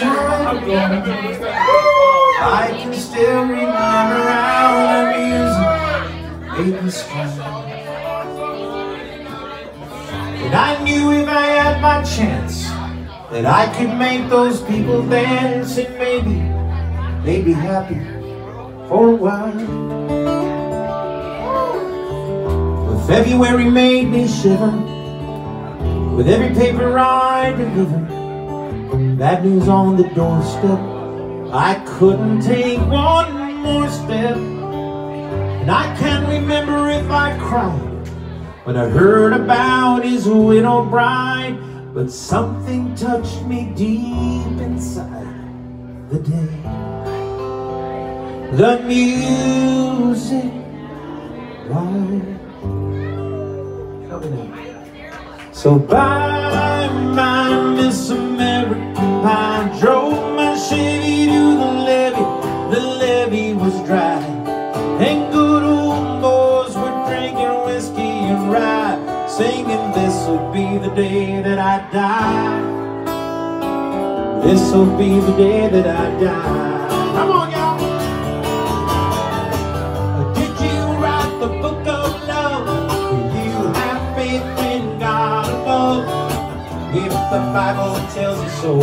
time ago, I can still remember how the music made me smile. And I knew if I had my chance that I could make those people dance, and maybe they'd be happy for a while. But February made me shiver with every paper I delivered. Bad news on the doorstep, I couldn't take one more step. And I can't remember if I cried when I heard about his widow bride, but something touched me deep inside the day the music died. So bye, bye, Miss American Pie. Drove my Chevy to the levee was dry, and good old boys were drinking whiskey and rye, singing, this'll be the day that I die. This'll be the day that I die. Come on, y'all. Did you write the book of love? Do you have faith in God above? If the Bible tells you so.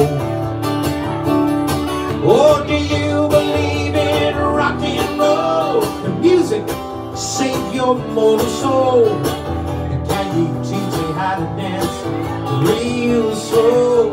Or do you believe in rock and roll? The music save your mortal soul. And can you teach me how to dance real slow?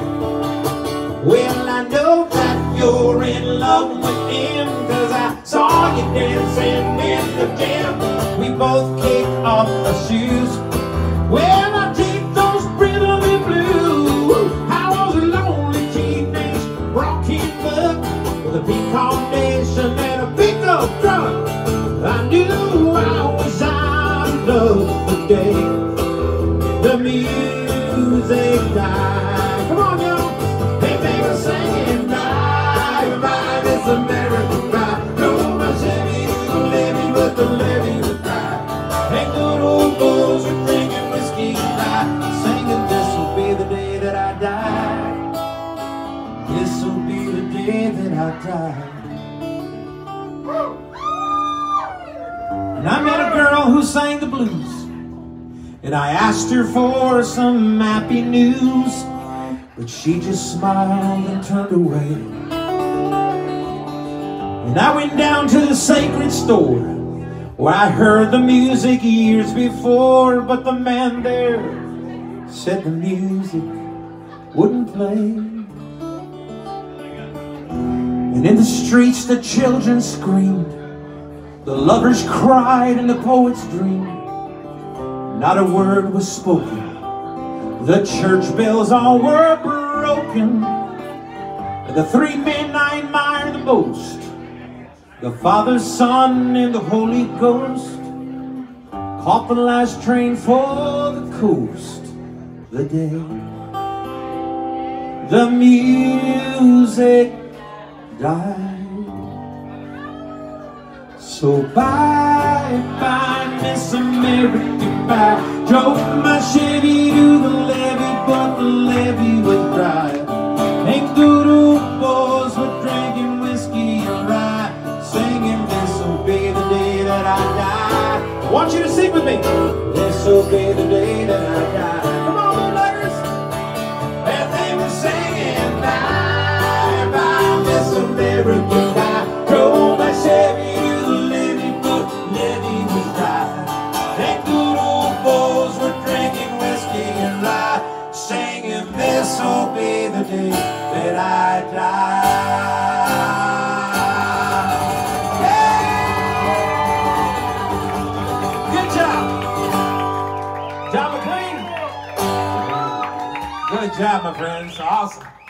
Well, I know that you're in love with him, 'cause I saw you dancing in the gym. We both kicked off our shoes. Well, I take those rhythm and blues. I was a lonely teenage rocking buck with a big combination and a pickup truck. I knew I was out of love the day the music died. Come on, y'all. They were singing, bye, bye, Miss American Pie. Drove my Chevy to the levee, but the levee was dry. And good old boys were drinking whiskey and rye, singing, this'll be the day that I die. This'll be the day that I die. And I met a girl who sang the blues, and I asked her for some happy news, but she just smiled and turned away. And I went down to the sacred store where I heard the music years before, but the man there said the music wouldn't play. And in the streets the children screamed, the lovers cried, and the poets dreamed. Not a word was spoken. The church bells all were broken. And the three men I admire the most, the Father, Son, and the Holy Ghost, caught the last train for the coast the day the music died. So bye, bye, Miss American Pie. Drove my Chevy to the levee, but the levee was dry. And good old boys were drinking whiskey and rye, singing, this'll be the day that I die. I want you to sing with me. This'll be the day that I die. Come on, little letters. And they were singing, bye, bye, Miss American Pie. Drove my Chevy to the levee, but the levee was dry. And good old boys were drinking whiskey and rye, singing, this'll be the day that I die. Yeah! Good job. John McLean. Good job, my friends. Awesome.